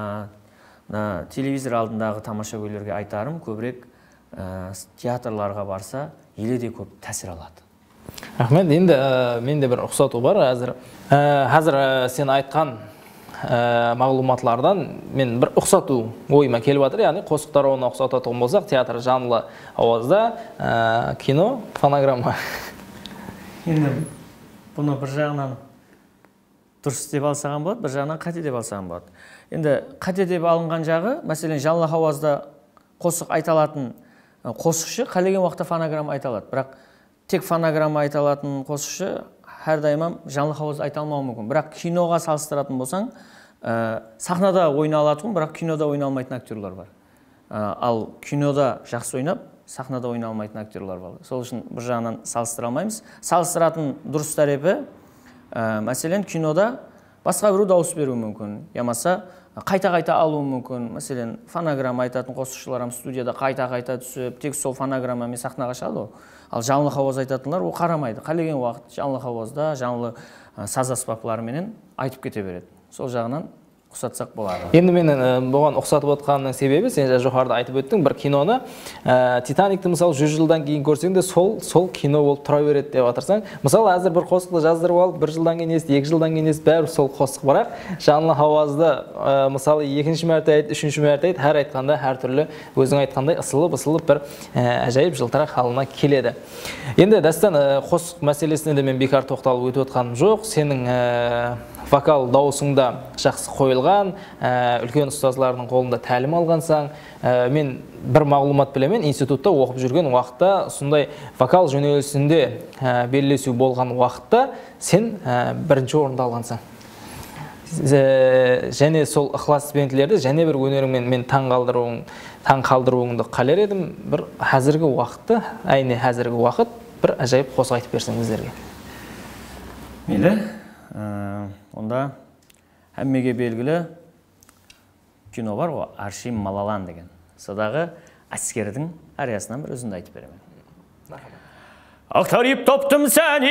телевизор алдындағы тамаша көйлерге айтарым, көбірек театрларға барса, еледе көп тәсір алады. Рахмет, енді менде бір ұқсату бар. Қазір сен айтқан мағлұматлардан мен бір ұқсату ойыма келіп жатыр. Яғни Қосық тарауына ұқсататын болсақ, театр жанлы ауазда, кино, фонограмма. Енді бұны бір жағынан дұрыс деп алсаған болады, бір жағынан қате деп алсаған болады. Енді қате деп алынған жағы, мәселен, жанлы ауазда қосық айталатын қосықшы қалеген уақытта фонограмма айталады. Бірақ тек фонограмма айталатын қосықшы әрдайым жанлы ауазда айта алмауы мүмкін. Бірақ киноға салыстыратын болсаң, сахнада ойналатын, бірақ кинода ойналмайтын актерлар бар. Ал кинода жақсы ойнап, сахнада ойналмайтын актерлар бар. Сол үшін бір жағынан салыстыра алмаймыз. Салыстыратын дұрыс тәрепі, мәселен, кинода басқа біреу дауыс беруі мүмкін. Ямаса қайта-қайта алуы мүмкін. Мәселен, фонограмма айтатын қосықшылар студияда қайта-қайта түсіп, тек сол фонограммамен сахнаға шығады. Ал жанлы ауаз айтатындар ол қарамайды. Қалеген уақыт жанлы ауазда, жанлы саз аспаптарыменен айтып кете береді. Сол жағынан ұқсатсақ болады. Енді менің бұған ұқсатып отқанның себебі, сен жоғарыда айтып өттің, бір киноны Титаникті мысалы 100 жылдан кейін көрсең де сол кино болып тұра береді деп жатырсаң. Мысалы әзір бір қосықты жаздырып алып, 1 жылдан кейін ес, 2 жылдан кейін ес, бәрі сол қосық. Бірақ жанлы ауазды мысалы 2-ші мәрте айт, 3-ші мәрте айт, әр айтқанда әртүрлі өзің айтқандай ысылып бір әжайып жылтырақ халына келеді. Енді дәстан қосық мәселесіне де мен бекар тоқталып өтіп отқаным жоқ. Сенің вокал дауысыңда жақсы қойылған, үлкен ұстазлардың қолында тәлім алғансаң, мен бір мағлұмат білемін, институтта оқып жүрген уақытта, сондай вокал жөнелісінде белгілесу болған уақытта сен бірінші орында алғансың. Және сол ықыласпенділерді және бір өнеріңмен мен таң қалдыруыңды қалар едім. Бір қазіргі уақытты, қазіргі уақыт бір ажайып қосық айтып берсең біздерге. Мейлі. Онда әммеге белгілі кино бар ғой, Аршим Малалан деген. Содағы әскердің ариясынан бір өзінді айтып беремін. Ақтарып топтым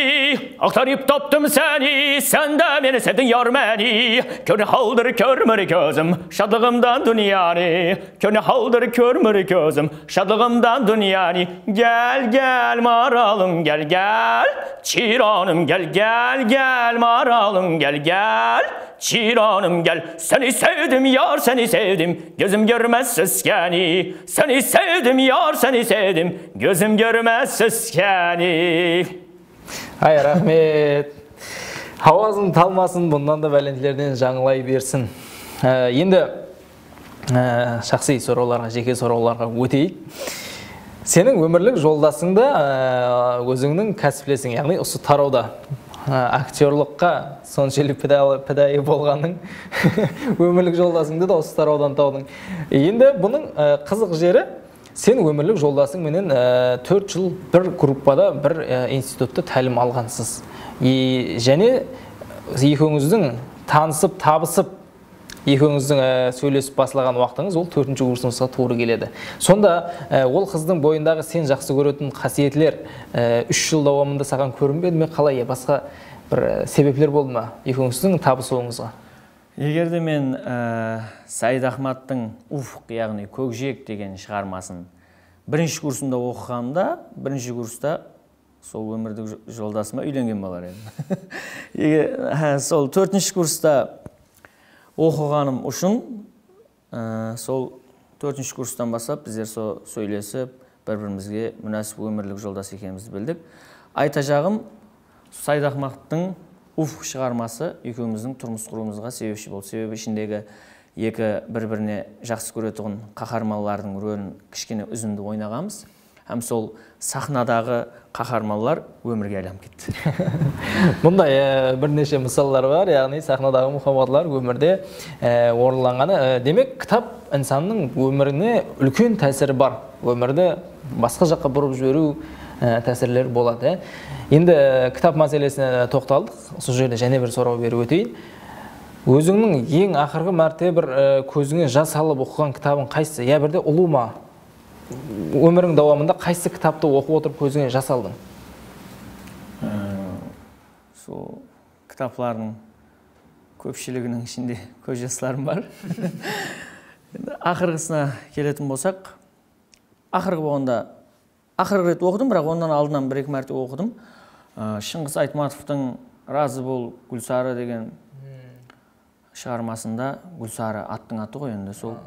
сәні, сәнді мені сәдің яр мәні. Көріне қалдыр көрмір көзім, шадлығымдан дүнияны. Көріне қалдыр көрмір көзім, шадлығымдан дүнияны. Гәл, маралым, гәл, çiranım gel maralım gel çiranım gel. Seni sevdim yar seni sevdim, gözüm görmez seni. Seni sevdim yar seni sevdim, gözüm görmez seni. Ay rahmet. Havazın talmasın, bundan da бәлентілерден жаңылай берсін. Енді шақси сұрауларға, жеке сұрауларға өтейік. Сенің өмірлік жолдасыңда өзіңнің кәсіплесің, яғни осы тарауда актерлыққа соншалық педайы болғаның өмірлік жолдасыңды да осы тараудан таудың. Енді бұның қызық жері, сен өмірлік жолдасың менен 4 жыл бір группада, бір институтта тәлім алғансыз. Және екеуіңіздің танысып, табысып, екеуіңіздің сөйлесіп басылаған уақытыңыз ол 4-ші курсыңызға тура келеді. Сонда ол қыздың бойындағы сен жақсы көретін қасиетлер 3 жыл давамында саған көрінбеді ме, қалай, басқа бір себеплер болды ма екеуіңіздің табысуыңызға? Егерде мен Саид Ахматтың Уфқ, яғни көкжиек деген шығармасын 1-ші курсында оқығанда, 1-ші курста сол өмірдік жолдасыма үйленген болар едім. Сол 4-ші курста оқығаным үшін сол 4-ші курстан бастап біздер сөйлесіп, бір-бірімізге мүнәсіп өмірлік жолдас екенімізді білдік. Айта жағым, Сайдахмақтың Уф шығармасы екеуміздің тұрмыс құруымызға себепші болды. Себебі ішіндегі екі бір-біріне жақсы көретұғын қаһармандардың рөлін кішкене үзінді ойнағамыз. Һәм сол сахнадағы қаһармандар өмірге айланып кетті. Бұндай бірнеше мысалдар бар, яғни сахнадағы мұхаммадлар өмірде орынланғаны. Демек, кітап инсанның өміріне үлкен тәсірі бар. Өмірді басқа жаққа бұрып жіберу тәсірлер болады. Енді кітап мәселесіне тоқталдық. Сол жерде және бір сұрау беріп өтейін. Өзіңнің ең ақырғы мәрте бір көзіңе жас алып оқыған кітабың қайсысы? Я бірде ұлы ма? Өмірің давамында қайсы кітапты оқып отырып көзіңе жас алдың? Сол кітаплардың көпшілігінің ішінде көз жастарым бар. Ақырғысына келетін болсақ, ақырғы болғанда ақырғы рет оқыдым, бірақ ондан алдынан бір-екі мәрте оқыдым. Шыңғыс Айтматовтың «Разы бол, Гүлсары» деген шығармасында, Гүлсары аттың аты ғой, енді сол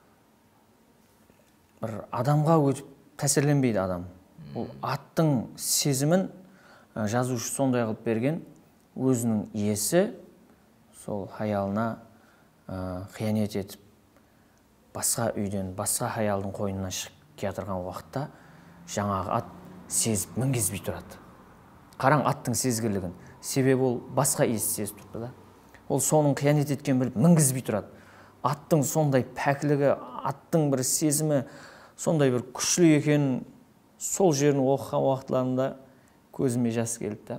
бір адамға өтіп тәсірленбейді адам. Ол аттың сезімін жазушы сондай қылып берген, өзінің иесі сол хаялына қиянет етіп, басқа үйден, басқа хаялдың қойнына шығып келатырған уақытта жаңағы ат сезіп мінгізбей тұрады. Қараң аттың сезгірлігін, себебі ол басқа иесі сезіп тұрды да. Ол соның қиянет еткен біліп мінгізбей тұрады. Аттың сондай пәкілігі, аттың бір сезімі сондай бір күшлі екенін сол жерін оқыған уақытларында көзіме жас келді.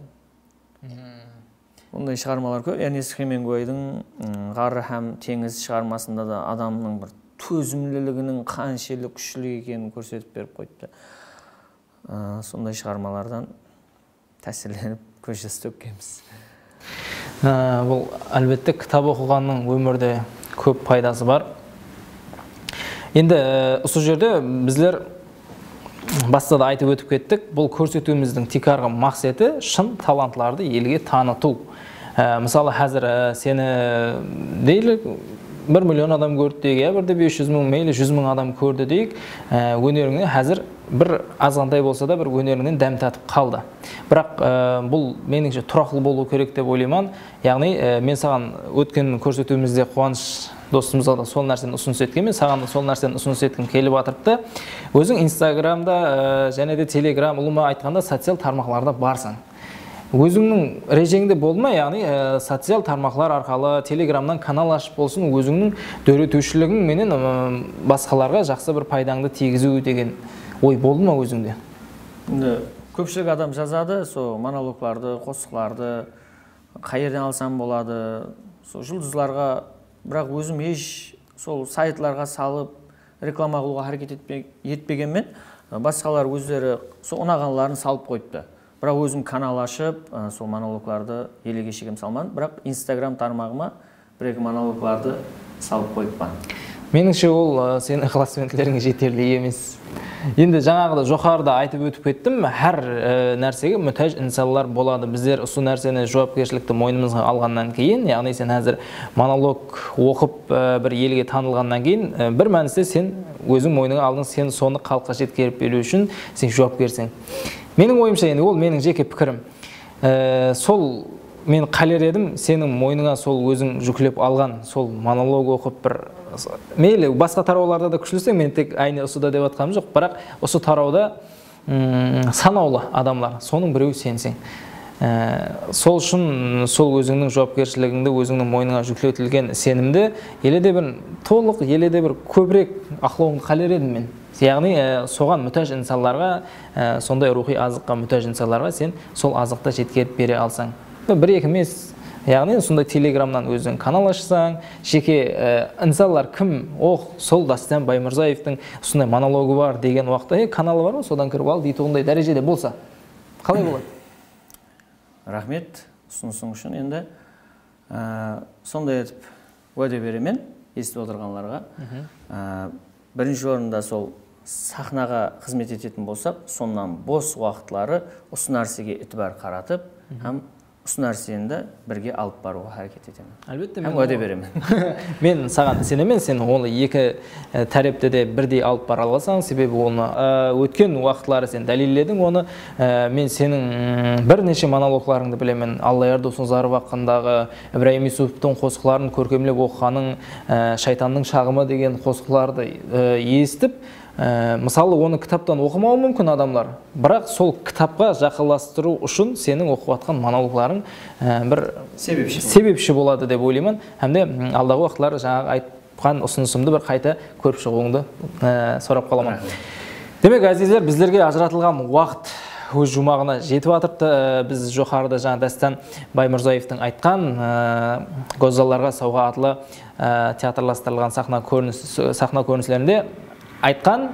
Ондай шығармалар көп. Эрнест Хемингуэйдің «Ғар һәм теңіз» шығармасында да адамның бір төзімлілігінің қаншелі күшлі екенін көрсетіп беріп қойды. Сондай шығармалардан тәсірленіп көз жас төккенбіз. Бұл әлбетте кітап оқығанның өмірде көп пайдасы бар. Енді осы жерде біздер баста да айтып өтіп кеттік. Бұл көрсетуіміздің тек арғы мақсаты шын талантларды елге таныту. Мысалы, қазір сені дейлі 1 миллион адам көрді дейік, бірде 500 мың, мейлі 100 мың адам көрді дейік, өнеріңе қазір бір азғандай болса да бір өнеріңнен дәм татып қалды. Бірақ бұл меніңше тұрақлы болу керек деп ойлаймын. Яғни мен саған өткен көрсетуімізде Қуаныш достымызға да сол нәрсені ұсыныс еткен, мен саған да сол нәрсені ұсыныс еткім келіп жатырды. Өзің Инстаграмда және де Телеграм, ұлыма айтқанда социал тармақларда барсың. Өзіңнің режеңде болма, яғни социал тармақлар арқалы Телеграмнан канал ашып болсын, өзіңнің дөретушілігің менен басқаларға жақсы бір пайдаңды тигізу деген ой болды ма өзіңде? Көпшілік адам жазады, сол монологларды, қосықларды қай жерден алсам болады, сол жұлдызларға, бірақ өзім еш сол сайтларға салып реклама қылуға харекет етпегенмен, басқалар өздері сол ұнағанларын салып қойыпты. Бірақ өзім канал ашып, сол монологларды елеге шегем салмадым, бірақ Инстаграм тармағыма бір-екі монологларды салып қойыппын. Меніңше ол сенің ықыласменділеріңе жетерлік емес. Енді жаңағыда жоғарыда айтып өтіп кеттім, әр нәрсеге мұқтаж инсандар болады. Біздер осы нәрсені жауапкершілікті мойнымызға алғаннан кейін, яғни сен қазір монолог оқып бір елге танылғаннан кейін, бір мәністе сен өзің мойныңа алдың, сен соны халыққа жеткізіп беру үшін сен жауапкерсің. Менің ойымша, енді ол менің жеке пікірім. Сол мен қалер едім, сенің мойныңа сол өзің жүктеп алған, сол монолог оқып бір мейлі басқа тарауларда да күшілсең, мен тек айне осыда деп атқаным жоқ, бірақ осы тарауда санаулы адамлар, соның біреуі сенсің. Сол үшін сол өзіңнің жауапкершілігіңді, өзіңнің мойныңа жүктелген сенімді еледе бір толық, еледе бір көбірек ақылауыңды қалер едім мен. Яғни соған мұқтаж инсанларға, сондай рухи азыққа мұқтаж инсанларға сен сол азықты жеткізіп бере алсаң. Бір-екі емес, яғни сондай Телеграмнан өзің канал ашсаң, жеке инсанлар кім? Сол Дастан Баймырзаевтың сондай монологы бар деген уақытта, каналы бар ма, содан кіріп ал дейді, ондай дәрежеде болса. Қалай болады? Рахмет ұсынысың үшін. Енді сондай етіп уәде беремін естіп отырғанларға. Бірінші орында сол сахнаға қызмет ететін болсақ, сонан бос уақытлары осы нәрсеге итібар қаратып, һәм осы нәрсені де бірге алып баруға әрекет етемін. Әлбетте, мен уәде беремін. Мен саған сенемін, сен оны екі тәрепті де бірдей алып бара аласың, себебі оны өткен уақытлары сен дәлелдедің оны. Мен сенің бірнеше монологларыңды білемін. Алла Ердосыңзаров ақындағы Ибраһим Юсуповтың қосқыларын көркемлеп оқығаның, шайтанның шағымы деген қосқыларды естіп, мысалы оны кітаптан оқымауы мүмкін адамдар, бірақ сол кітапқа жақындастыру үшін сенің оқып жатқан монологларың бір себепші болады деп ойлаймын. Һәм де алдағы уақытлар жаңағы айтқан ұсынысымды бір қайта көріп шығуыңды сұрап қаламын. Демек, әзиздер, біздерге ажыратылған уақыт өз жұмағына жетіп жатырды. Біз жоғарыда жаңа Дастан Баймұрзаевтың айтқан «Гозаларға сауға» атлы театрластырылған сахна көріністерінде айтқан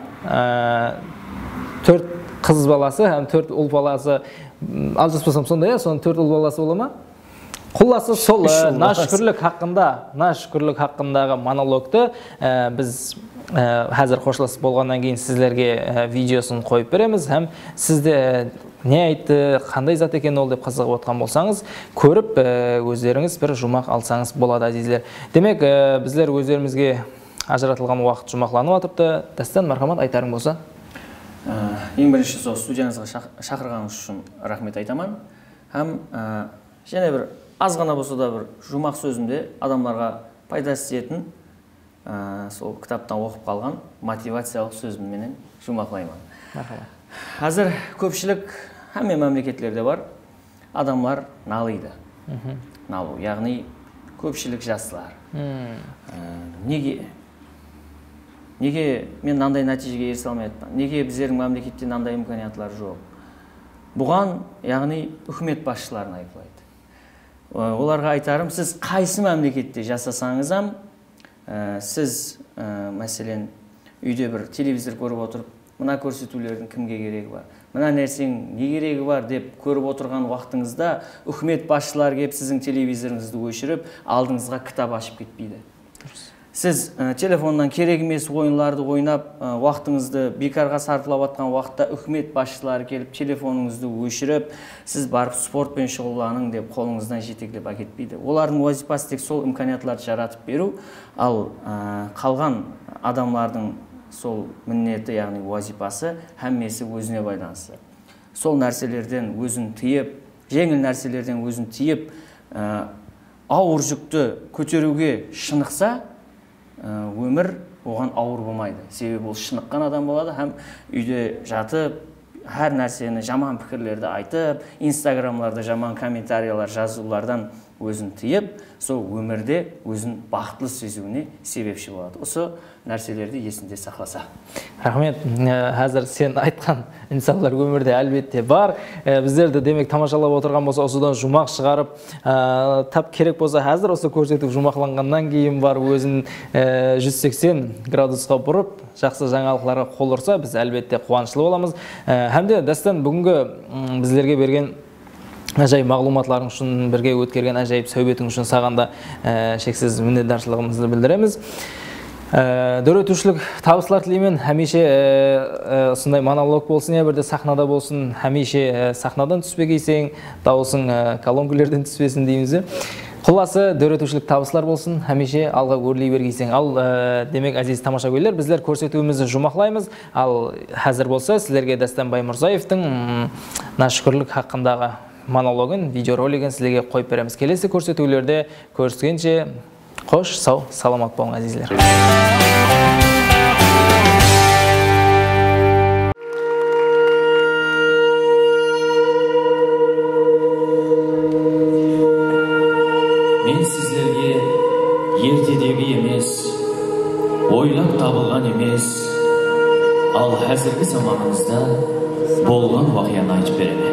4 қыз баласы һәм 4 ұл баласы, алжаспасам сондай, соның 4 ұл баласы бола ма? Құласы сол нашүкірлік хақындағы монологты біз қазір қоштасып болғаннан кейін сіздерге видеосын қойып береміз, һәм сізде не айтты, қандай зат екен ол деп қызығып отқан болсаңыз, көріп өздеріңіз бір жұмақ алсаңыз болады, әзиздер. Демек, біздер өздерімізге ажыратылған уақыт жұмақланып атыпты. Дастан, мархамат, айтарың болса? Ең бірінші сол студияңызға шақырғаныңыз үшін рахмет айтамын. Һәм және бір аз ғана болса да бір жұмақ сөзімде адамдарға пайдасы тиетін сол кітаптан оқып қалған мотивациялық сөзімменен жұмақлаймын. Қазір көпшілік һәм мемлекеттерде бар адамдар налиды. Налу, яғни көпшілік жастылар. Неге мен мынандай нәтижеге ерісе алмайатпын? Неге біздердің мемлекетте мынандай имканиятлар жоқ? Бұған, яғни үкімет басшыларын айыптайды. Оларға айтарым, сіз қайсы мемлекетте жасасаңыз, сіз мәселен үйде бір телевизор көріп отырып, мына көрсетулердің кімге керегі бар? Мына нәрсенің не керегі бар деп көріп отырған уақытыңызда үкімет басшылары келіп сіздің телевизорыңызды өшіріп, алдыңызға кітап ашып кетпейді. Сіз телефоннан керек емес ойындарды ойнап, уақытыңызды бекарға сарпылап атқан уақытта үкімет басшылары келіп телефоныңызды өшіріп, сіз барып спортпен шұғылданың деп қолыңыздан жетектеп әкетпейді. Олардың вазипасы тек сол имканиятларды жаратып беру, ал қалған адамлардың сол міндеті, яғни вазипасы һәммесі өзіне байланысты. Сол нәрселерден өзін тыйып, жеңіл нәрселерден өзін тыйып, ауыр жүкті көтеруге шынықса, өмір оған ауыр болмайды. Себебі ол шыныққан адам болады, һәм үйде жатып, әр нәрсені жаман пікірлерді айтып, инстаграмларда жаман комментариялар жазулардан өзін тыйып, сол өмірде өзін бақытлы сезуіне себепші болады. Осы нәрселерді есінде сақласа. Рахмет. Қазір сен айтқан инсанлар өмірде әлбетте бар. Біздерді демек тамашалап отырған болса, осыдан жұмақ шығарып, тап керек болса, қазір осы көрсетіп жұмақланғаннан кейін бар өзін 180 градусқа бұрып, жақсы жаңалықтарға қол ұрса, біз әлбетте қуанышлы боламыз. Һәм де Дастан, бүгінгі біздерге берген әжайып мағлұматларың үшін, бірге өткерген әжайып сәубетің үшін саған да шексіз міннетдаршылығымызды білдіреміз. Дөретушілік табыстар тілеймін. Хәмеше осындай монолог болсын, бірде сахнада болсын, хәмеше сахнадан түспегейсең, дауысың колонкілерден түспесін дейміз. Құласы дөретушілік табыстар болсын, хәмеше алға өрлей бергейсең. Ал демек, әзиз тамаша көйлер, біздер көрсетуімізді жұмақлаймыз. Ал әзір болса, сіздерге Дастан Баймұрзаевтың нашүкірлік хақындағы монологын, видеоролигін сіздерге қойып береміз. Келесі көрсетулерде көріскенше қош, сау, саламат болың, әзизлер. Мен сіздерге ертедегі емес, ойлап табылған емес, ал қазіргі заманымызда болған уақияны айтып беремін.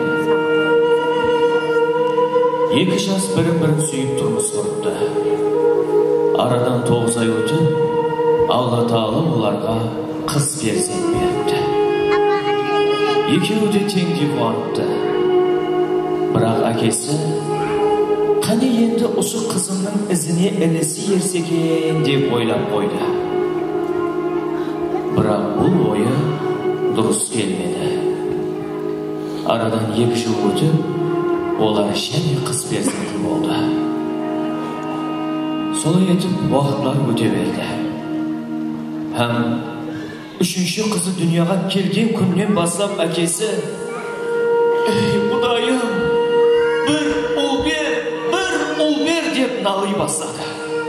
Екі жас бірін-бірін сүйіп тұрмыс құрыпты. Арадан 9 ай өтіп, Алла Тағала оларға қыз перзент беріпті. Екеуі де теңдей қуаныпты. Бірақ әкесі, қане енді осы қызымның ізіне інісі ерсе екен деп ойлап қойды. Бірақ бұл ойы дұрыс келмеді. Арадан 2 жыл өтіп, олар және қыз перзенті болды. Солай етіп уақытлар өте берді. Һәм үшінші қызы дүнияға келген күннен бастап әкесі: «Ей Құдайым, бір ұл бер» деп налый бастады.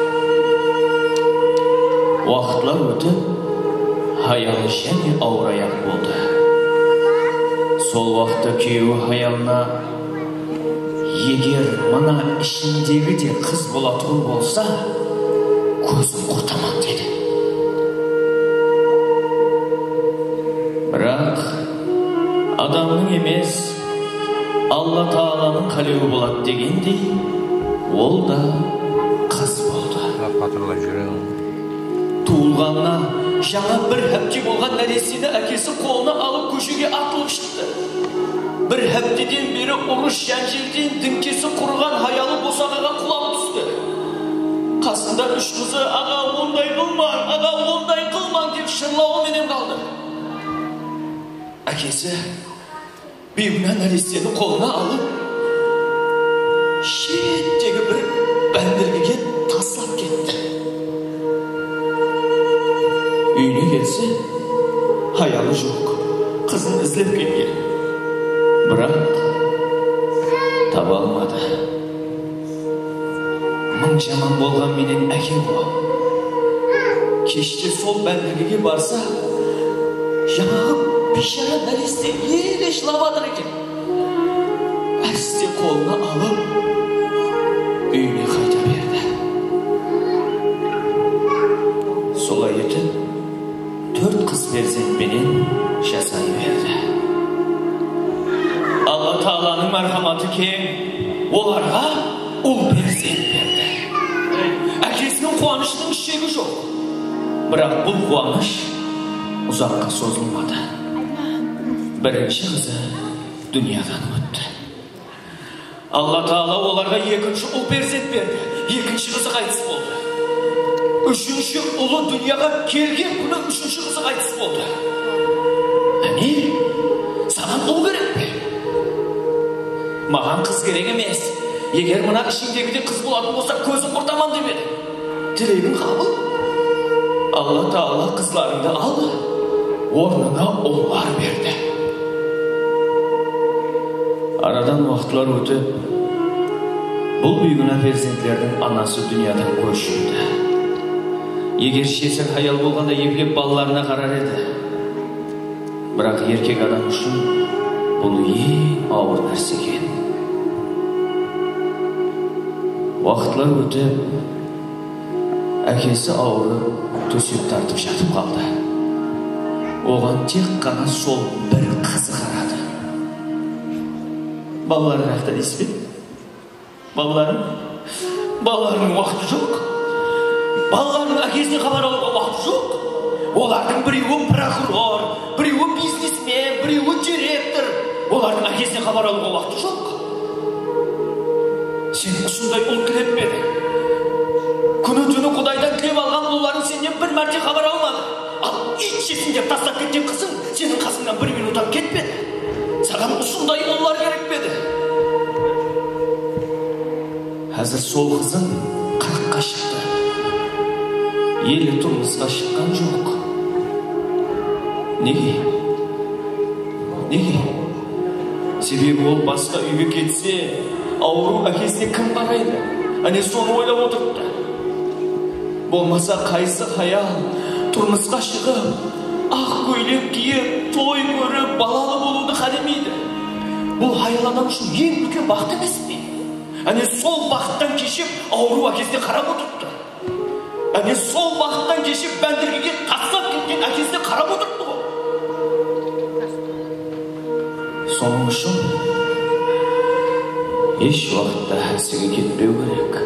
Уақытлар өтіп, аялы және ауыр аяқ болды. Сол уақытта күйеуі аялына: «Егер мына ішіндегі де қыз болатын болса, көзім құртамын» деді. Бірақ адамның емес, Алла Тағаланың қалауы болады дегендей, ол да қыз болды. Туылғанына жаңа бір әпте болған нәрестені әкесі қолына алып көшеге атылып шықты. Бір әптеден бері ұрыс жәнжелден діңкесі құрыған аялы босағаға құлап түсті. Қасында үш қызы: «Аға, ондай қылмаң, аға, ондай қылмаң» деп шырлауыменен қалды. Әкесі бейкүнә нәрестені қолына алып, шеттегі бір бәндіргеге тастап кетті. Үйіне келсе, аялы жоқ, қызын іздеп келген. Бірақ таба алмады. Мың жаман болған менен әке ол. Кеште сол бәндіргеге барса, жаңағы бейшара нәресте еле жылап жатыр екен. Әлсізде қолына алып, үйіне қайта берді. Солай етіп, 4 қыз перзентпенен жасай берді. Алла Тағаланың мархаматы кең, оларға ұл перзент берді. Әкесінің қуанышының шегі жоқ. Бірақ бұл қуаныш ұзаққа созылмады. Бірінші қызы дүниядан өтті. Алла Тағала оларға екінші ұл перзент берді. Екінші қызы қайтыс болды. Үшінші ұлы дүнияға келген күні үшінші қызы қайтыс болды. Әне, саған ұл керек пе? Маған қыз керек емес. Егер мына ішіндегіде қыз болатын болса, көзім құртаман деп еді. Тілегің қабыл. Алла Тағала қызларыңды алды, орнына ұллар берді. Арадан уақытлар өтіп, бұл бейкүнә перзентлердің анасы дүниядан көз жұмды. Егер шешек аял болғанда егіліп балаларына қарар еді. Бірақ еркек адам үшін бұл ең ауыр нәрсе екен. Уақытлар өтіп, әкесі ауырып төсек тартып жатып қалды. Оған тек қана сол бір қызы қарады. Балаларын аяқта дейсіз бе? Балалардың уақыты жоқ. Балалардың әкесіне хабар алуға уақыты жоқ. Олардың біреуі прокурор, біреуі бизнесмен, біреуі директор. Олардың әкесіне хабар алуға уақыты жоқ. Сен осындай ұл тілеп пе едің? Күні-түні Құдайдан тілеп алған ұлларың сенен бір мәрте хабар алмады. Ал ит жесін деп тастап кеткен қызың сенің қасыңнан бір минуттан кетпеді. Саған осындай ұллар керек пе еді? Қазір сол қызың 40-қа шықты. Елі тұрмысқа шыққан жоқ. Неге? Себебі ол басқа үйге кетсе, ауру әкесіне кім қарайды? Әне соны ойлап отырыпты. Болмаса қайсы аял тұрмысқа шығып, ақ көйлек киіп, той көріп, балалы болуды қаламайды. Бұл аял адам үшін ең үлкен бақыт емес пе? Әне сол бақыттан кешіп, ауру әкесіне қарап отырыпты. Әне сол бақыттан кешіп, бәндіргеге тастап кеткен әкесіне қарап отырыпты ғой. Соның үшін еш уақытта әсіге кетпеу керек.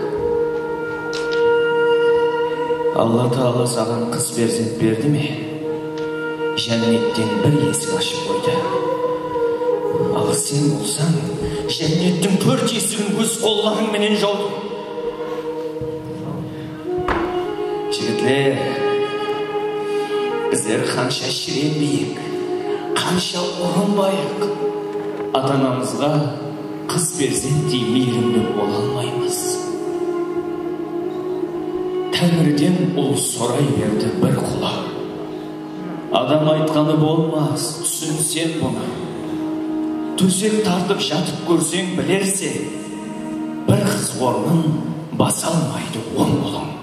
Алла Тағала саған қыз перзент берді ме? Жәннеттен бір есік ашып қойды. Ал сен болсаң, жәннеттің 4 есігін өз қолдарыңменен жаудың. Жігітлер, біздер қанша шіренбейік, қанша ұрынбайық, ата-анамызға қыз перзенттей мейірімді бола алмаймыз. Тәңірден ол сұрай берді бір құла. Адам айтқаны болмас, түсінсең бұны. Төсек тартып жатып көрсең білерсең, бір қыз орнын баса алмайды 10 ұлың.